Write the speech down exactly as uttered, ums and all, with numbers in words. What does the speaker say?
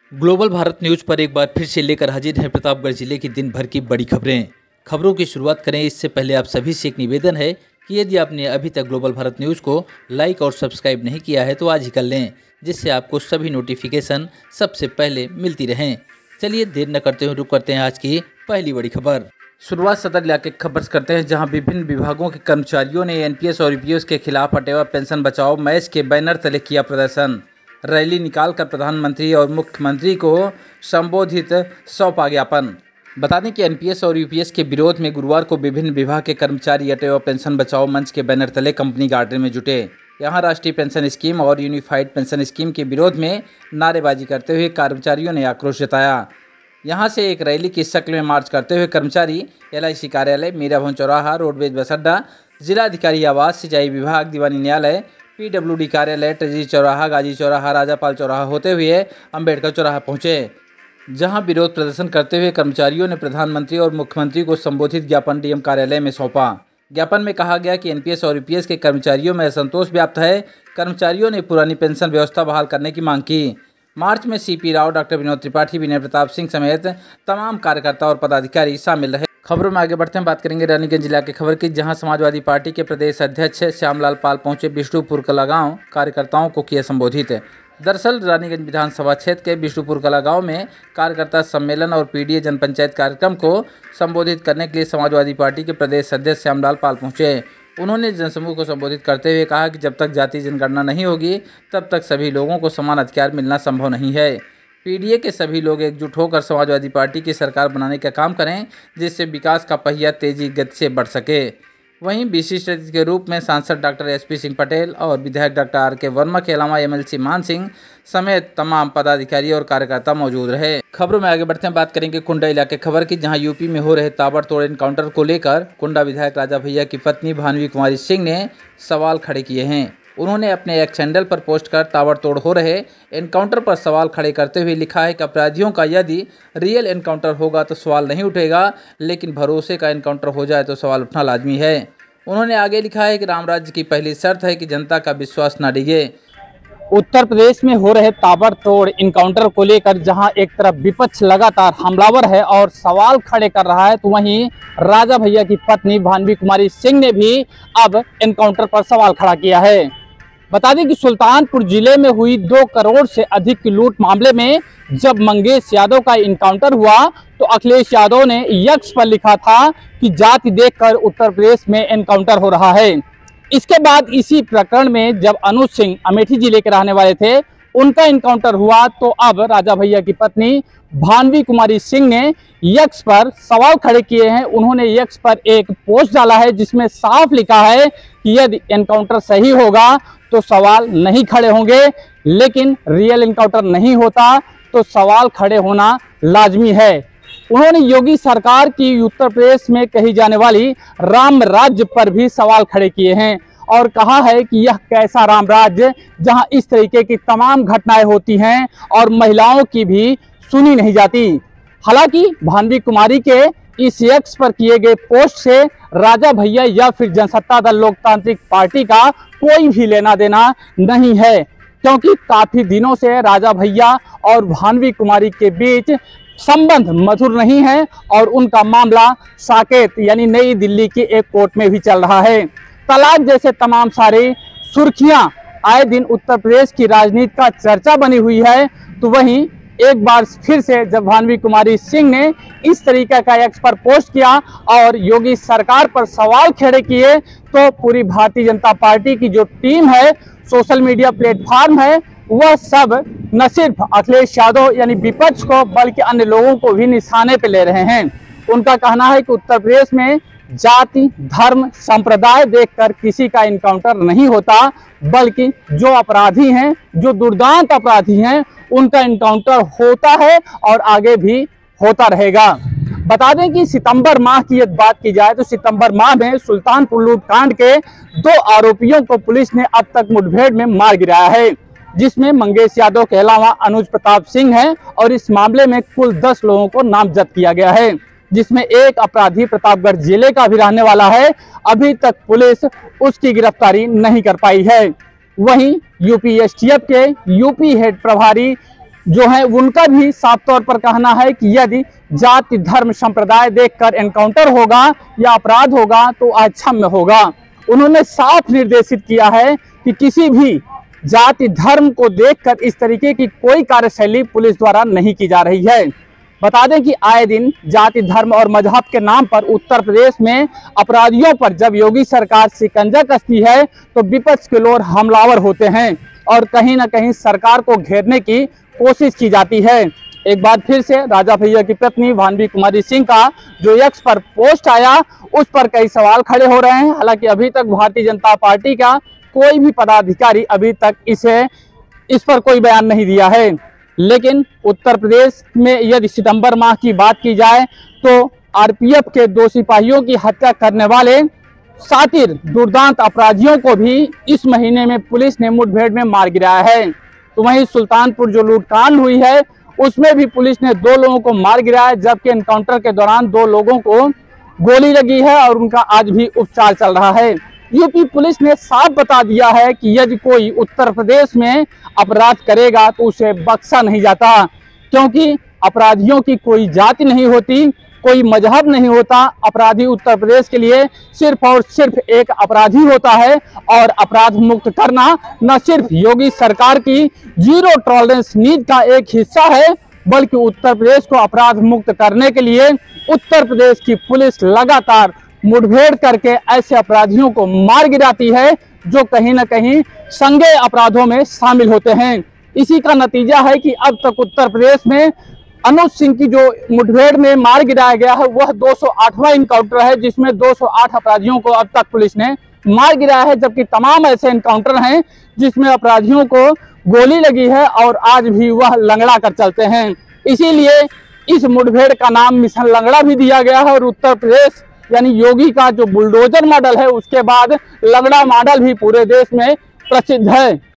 Global Bharat news पर एक बार फिर से लेकर हाजिर है प्रतापगढ़ जिले की दिन भर की बड़ी खबरें। खबरों की शुरुआत करें इससे पहले आप सभी से एक निवेदन है कि यदि आपने अभी तक ग्लोबल भारत न्यूज़ को लाइक और सब्सक्राइब नहीं किया है तो आज ही कर लें, जिससे आपको सभी नोटिफिकेशन सबसे पहले मिलती रहें। चलिए देर न करते हुए रुक करते हैं आज की पहली बड़ी खबर। शुरुआत सदर इलाके की खबर से करते हैं, जहां विभिन्न विभागों के कर्मचारियों ने एनपीएस और यूपीएस के खिलाफ अटेवा पेंशन बचाओ मैच के बैनर तले किया प्रदर्शन। रैली निकालकर प्रधानमंत्री और मुख्यमंत्री को संबोधित सौंपा ज्ञापन। बता दें कि एनपीएस और यूपीएस के विरोध में गुरुवार को विभिन्न विभाग के कर्मचारी अटेवा पेंशन बचाओ मंच के बैनर तले कंपनी गार्डन में जुटे। यहां राष्ट्रीय पेंशन स्कीम और यूनिफाइड पेंशन स्कीम के विरोध में नारेबाजी करते हुए कर्मचारियों ने आक्रोश जताया। यहां से एक रैली की शक्ल में मार्च करते हुए कर्मचारी एलआईसी कार्यालय, मीरा भवन चौराहा, रोडवेज बस अड्डा, जिलाधिकारी आवास, सिंचाई विभाग, दीवानी न्यायालय, पीडब्ल्यूडी कार्यालय, ट्रेजरी चौराहा, गाजी चौराहा, राजापाल चौराहा होते हुए अंबेडकर चौराहा पहुंचे, जहां विरोध प्रदर्शन करते हुए कर्मचारियों ने प्रधानमंत्री और मुख्यमंत्री को संबोधित ज्ञापन डीएम कार्यालय में सौंपा। ज्ञापन में कहा गया कि एनपीएस और यूपीएस के कर्मचारियों में असंतोष व्याप्त है। कर्मचारियों ने पुरानी पेंशन व्यवस्था बहाल करने की मांग की। मार्च में सीपी राव, डॉक्टर विनोद त्रिपाठी, विनय प्रताप सिंह समेत तमाम कार्यकर्ता और पदाधिकारी शामिल रहे। खबरों में आगे बढ़ते हैं, बात करेंगे रानीगंज जिला के खबर की, जहां समाजवादी पार्टी के प्रदेश अध्यक्ष श्यामलाल पाल पहुंचे बिष्णुपुर कला गांव, कार्यकर्ताओं को किया संबोधित। दरअसल रानीगंज विधानसभा क्षेत्र के बिष्णुपुर कला गांव में कार्यकर्ता सम्मेलन और पीडीए जनपंचायत कार्यक्रम को संबोधित करने के लिए समाजवादी पार्टी के प्रदेश अध्यक्ष श्यामलाल पाल पहुंचे। उन्होंने जनसमूह को संबोधित करते हुए कहा कि जब तक जाति जनगणना नहीं होगी तब तक सभी लोगों को समान अधिकार मिलना संभव नहीं है। पीडीए के सभी लोग एकजुट होकर समाजवादी पार्टी की सरकार बनाने का काम करें, जिससे विकास का पहिया तेजी गति से बढ़ सके। वहीं विशिष्ट अतिथि के रूप में सांसद डॉक्टर एसपी सिंह पटेल और विधायक डॉक्टर आर के वर्मा के अलावा एमएलसी मान सिंह समेत तमाम पदाधिकारी और कार्यकर्ता मौजूद रहे। खबरों में आगे बढ़ते हैं, बात करेंगे कुंडा इलाके खबर की, जहां यूपी में हो रहे ताबड़तोड़ एनकाउंटर को लेकर कुंडा विधायक राजा भैया की पत्नी भानवी कुमारी सिंह ने सवाल खड़े किए हैं। उन्होंने अपने एक्स हैंडल पर पोस्ट कर ताबड़तोड़ हो रहे एनकाउंटर पर सवाल खड़े करते हुए लिखा है कि अपराधियों का यदि रियल एनकाउंटर होगा तो सवाल नहीं उठेगा, लेकिन भरोसे का एनकाउंटर हो जाए तो सवाल उठना लाजमी है। उन्होंने आगे लिखा है कि राम राज्य की पहली शर्त है कि जनता का विश्वास न डिगे। उत्तर प्रदेश में हो रहे ताबड़तोड़ इनकाउंटर को लेकर जहां एक तरफ विपक्ष लगातार हमलावर है और सवाल खड़े कर रहा है, तो वहीं राजा भैया की पत्नी भानवी कुमारी सिंह ने भी अब इनकाउंटर पर सवाल खड़ा किया है। बता दें कि सुल्तानपुर जिले में हुई दो करोड़ से अधिक की लूट मामले में जब मंगेश यादव का इनकाउंटर हुआ तो अखिलेश यादव ने यक्स पर लिखा था कि जाति देखकर उत्तर प्रदेश में इनकाउंटर हो रहा है। इसके बाद इसी प्रकरण में जब अनुज सिंह अमेठी जिले के रहने वाले थे, उनका इनकाउंटर हुआ, तो अब राजा भैया की पत्नी भानवी कुमारी सिंह ने यक्स पर सवाल खड़े किए हैं। उन्होंने यक्स पर एक पोस्ट डाला है जिसमें साफ लिखा है कि यदि एनकाउंटर सही होगा तो सवाल नहीं खड़े होंगे, लेकिन रियल एनकाउंटर नहीं होता तो सवाल खड़े होना लाजमी है। उन्होंने योगी सरकार की उत्तर प्रदेश में कही जाने वाली राम राज्य पर भी सवाल खड़े किए हैं और कहा है कि यह कैसा राम राज्य जहां इस तरीके की तमाम घटनाएं होती हैं और महिलाओं की भी सुनी नहीं जाती। हालांकि भानवी कुमारी के इस एक्स पर किए गए पोस्ट से राजा भैया या फिर जनसत्ता दल लोकतांत्रिक पार्टी का कोई भी लेना देना नहीं है, क्योंकि काफी दिनों से राजा भैया और भानवी कुमारी के बीच संबंध मधुर नहीं है और उनका मामला साकेत यानी नई दिल्ली की एक कोर्ट में भी चल रहा है। तलाक जैसे तमाम सारी सुर्खियां आए दिन उत्तर प्रदेश की राजनीति का चर्चा बनी हुई है, तो वहीं एक बार फिर से जब भानवी कुमारी सिंह ने इस तरीके का एक्स पर पोस्ट किया और योगी सरकार पर सवाल खड़े किए, तो पूरी भारतीय जनता पार्टी की जो टीम है, सोशल मीडिया प्लेटफॉर्म है, वह सब न सिर्फ अखिलेश यादव यानी विपक्ष को बल्कि अन्य लोगों को भी निशाने पे ले रहे हैं। उनका कहना है कि उत्तर प्रदेश में जाति, धर्म, संप्रदाय देखकर किसी का इनकाउंटर नहीं होता, बल्कि जो अपराधी हैं, जो दुर्दांत अपराधी हैं, उनका इनकाउंटर होता है और आगे भी होता रहेगा। बता दें कि सितंबर माह की यदि बात की जाए तो सितंबर माह में सुल्तानपुर लूटकांड के दो आरोपियों को पुलिस ने अब तक मुठभेड़ में मार गिराया है, जिसमें मंगेश यादव के अलावा अनुज प्रताप सिंह है और इस मामले में कुल दस लोगों को नामजद किया गया है, जिसमें एक अपराधी प्रतापगढ़ जिले का भी रहने वाला है। अभी तक पुलिस उसकी गिरफ्तारी नहीं कर पाई है। वहीं यूपी एसटीएफ के यूपी हेड प्रभारी जो है उनका भी साफ तौर पर कहना है कि यदि जाति धर्म संप्रदाय देखकर एनकाउंटर होगा या अपराध होगा तो अक्षम्य होगा। उन्होंने साफ निर्देशित किया है कि किसी भी जाति धर्म को देखकर इस तरीके की कोई कार्यशैली पुलिस द्वारा नहीं की जा रही है। बता दें कि आए दिन जाति धर्म और मजहब के नाम पर उत्तर प्रदेश में अपराधियों पर जब योगी सरकार शिकंजा कसती है तो विपक्ष के लोग हमलावर होते हैं और कहीं ना कहीं सरकार को घेरने की कोशिश की जाती है। एक बार फिर से राजा भैया की पत्नी भानवी कुमारी सिंह का जो एक्स पर पोस्ट आया उस पर कई सवाल खड़े हो रहे हैं। हालांकि अभी तक भारतीय जनता पार्टी का कोई भी पदाधिकारी अभी तक इसे इस पर कोई बयान नहीं दिया है। लेकिन उत्तर प्रदेश में यदि सितंबर माह की बात की जाए तो आरपीएफ के दो सिपाहियों की हत्या करने वाले शातिर दुर्दांत अपराधियों को भी इस महीने में पुलिस ने मुठभेड़ में मार गिराया है। तो वहीं सुल्तानपुर जो लूटकांड हुई है उसमें भी पुलिस ने दो लोगों को मार गिराया, जबकि एनकाउंटर के दौरान दो लोगों को गोली लगी है और उनका आज भी उपचार चल रहा है। यूपी पुलिस ने साफ बता दिया है कि यदि कोई उत्तर प्रदेश में अपराध करेगा तो उसे बख्शा नहीं जाता, क्योंकि अपराधियों की कोई जाति नहीं होती, कोई मजहब नहीं होता। अपराधी उत्तर प्रदेश के लिए सिर्फ और सिर्फ एक अपराधी होता है और अपराध मुक्त करना न सिर्फ योगी सरकार की जीरो टॉलरेंस नीति का एक हिस्सा है, बल्कि उत्तर प्रदेश को अपराध मुक्त करने के लिए उत्तर प्रदेश की पुलिस लगातार मुठभेड़ करके ऐसे अपराधियों को मार गिराती है जो कहीं ना कहीं संज्ञेय अपराधों में शामिल होते हैं। इसी का नतीजा है कि अब तक उत्तर प्रदेश में अनुज सिंह की जो मुठभेड़ में मार गिराया गया है वह दो सौ आठवां इनकाउंटर है, जिसमें दो सौ आठ अपराधियों को अब तक पुलिस ने मार गिराया है, जबकि तमाम ऐसे इनकाउंटर हैं जिसमें अपराधियों को गोली लगी है और आज भी वह लंगड़ा कर चलते हैं। इसीलिए इस मुठभेड़ का नाम मिशन लंगड़ा भी दिया गया है और उत्तर प्रदेश यानी योगी का जो बुलडोजर मॉडल है उसके बाद लंगड़ा मॉडल भी पूरे देश में प्रसिद्ध है।